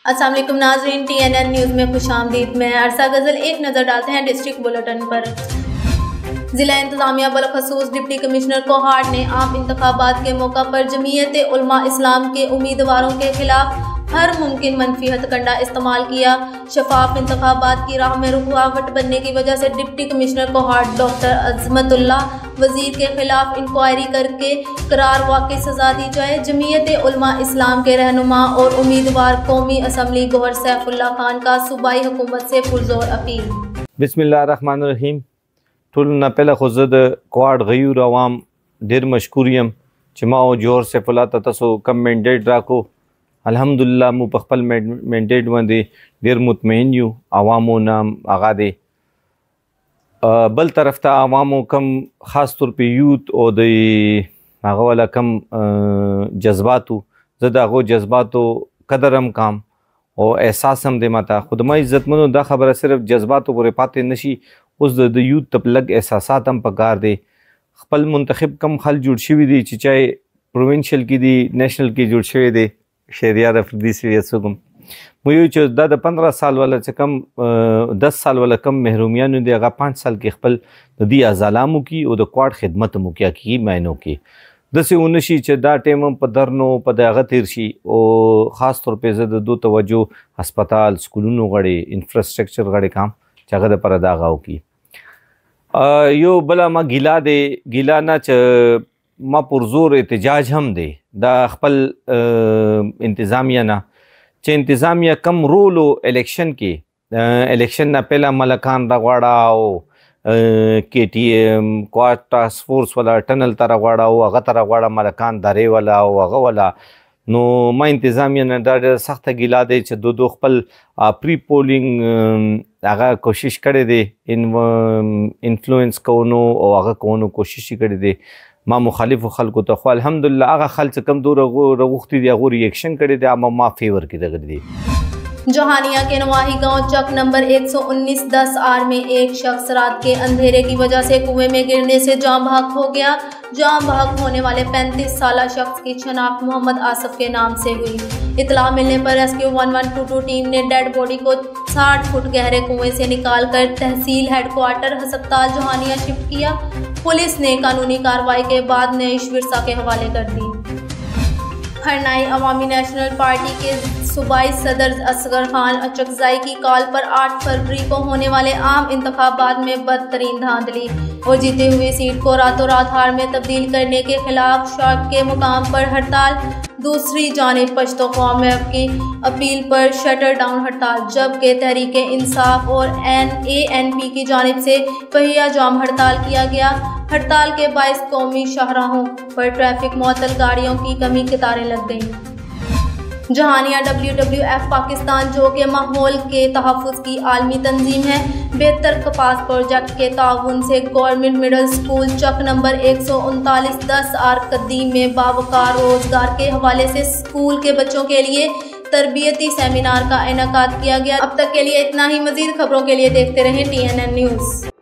अस्सलाम वालेकुम नाज़रीन, TNN न्यूज़ में खुशामदीद। मैं अरसा गजल। एक नज़र डालते हैं डिस्ट्रिक्ट बुलेटिन पर। जिला इंतजामिया बलखसूस डिप्टी कमिश्नर कोहाट ने आम इंतखाबात के मौका पर जमीयत उलमा इस्लाम के उम्मीदवारों के खिलाफ हर मुमकिन मनफी हथकंडा इस्तेमाल किया। शफाफ इंतखाबात की राह में रुकावट बनने की वजह से deputy commissioner Kohat doctor Azmatullah Wazir के खिलाफ इंक्वायरी करके करार वाकई सजा दी जाए। जमीयत उलमा इस्लाम के रहनुमा और उम्मीदवार कौमी असम्बली गौहर सैफुल्लाह खान का सूबाई हुकूमत से पुरजोर अपील। बिस्मिल्लाहिर्रहमानिर्रहीम। टोल न पहले खुद कोहाट गयूर अवाम ढेर मशकूरियम चिमाओ जोर सैफुल्लाह तसो कम मैंडेट राको। अल्हम्दुलिल्लाह मु पखपल मैंडेट वंदे ढेर मुतमईन यू अवामो नाम आगा दे बल तरफ था अवामो कम ख़ास तौर पे यूथ और दे आगा वाला कम जज्बातु ज़दा गो जज्बातो कदरम काम और एहसास हम दे माता खुदमा इज़्ज़त मनो दा खबर सिर्फ जज्बातों पूरे पाते नशी उस द यूथ तब लग एहसासात हम पकार दे खपल मुंतखब कम खल जुड़ शिवी दी चाहे प्रोविंशियल की दी नेशनल की जुड़ शिवी दे शेरियार अफरीदी से सुगम मुझे चो दा 15 साल वाला से कम 10 साल वाला कम महरूमिया ने दिया 5 साल के खपल दी अजालामू की और द क्वाड खिदमत मुकिया की मैनों की दसे उनशी च दा टेम पदरनो पदागत तिरशी और ख़ास तौर पे ज़द दो तवज्जो अस्पताल स्कूलों गड़े इंफ्रास्ट्रक्चर गड़े काम जगह पर दागाओ की यो बला मा गिला दे गिला ना च मा पुरजोर एहतजाज हम दे दा खपल इंतज़ामिया ना चे इंतज़ामिया कम रोलो इलेक्शन के इलेक्शन ना पहला मलकान रगवाड़ाओ KTM क्वाड टास्क फोर्स वाला टनल तारा वाड़ाओ अगा तारा वाड़ा मलकान दारे वाला ओ अगा वाला नो मा इंतज़ामिया ना दा सख्त गिला दे च दो खपल प्री पोलिंग आगा कोशिश करे दे इन्फ्लुएंस कोनो और आगा कोनो कोशिश करे दे माँ मुखालिफ खल को तो अल्हम्दुलिल्लाह आगा खल से कम दूर रगुख्ती दिया गो रिएक्शन करे दे आमा मा फेवर की रगड़ दी। जोहानिया के नवाही गांव चक नंबर 119-10 आर में एक शख्स रात के अंधेरे की वजह से कुएं में गिरने से जाम बहक हो गया। जाम बहक होने वाले 35 साला शख्स की शनाख्त मोहम्मद आसफ के नाम से हुई। इतला मिलने पर रेस्क्यू 1122 टीम ने डेड बॉडी को 60 फुट गहरे कुएं से निकालकर तहसील हेडक्वार्टर अस्पताल जोहानिया शिफ्ट किया। पुलिस ने कानूनी कार्रवाई के बाद न्यायिक विरसा के हवाले कर दी। हरनाई अवामी नेशनल पार्टी के सूबाई सदर असगर खान अचकजाई की कॉल पर 8 फरवरी को होने वाले आम इंतखाबात में बदतरीन धांधली और जीते हुए सीट को रातों रात हार में तब्दील करने के खिलाफ शौक के मुकाम पर हड़ताल। दूसरी जानिब पश्तो कौम की अपील पर शटर डाउन हड़ताल, जबकि तहरीक इंसाफ और ANP की जानिब से पहिया जाम हड़ताल किया गया। हड़ताल के बायस कौमी शाहराहों पर ट्रैफिक मुअत्तल, गाड़ियों की कमी कतारें लग गईं। जहानिया WWF पाकिस्तान जो के माहौल के तहफ़्फ़ुज़ की आलमी तंजीम है, बेहतर कपास प्रोजेक्ट के ताउन से government middle school Chak number 139-10 R कदीम में बावकार रोजगार के हवाले से स्कूल के बच्चों के लिए तरबियती सेमिनार का इनेकाद किया गया। अब तक के लिए इतना ही। मज़ीद खबरों के लिए देखते रहें TNN न्यूज़।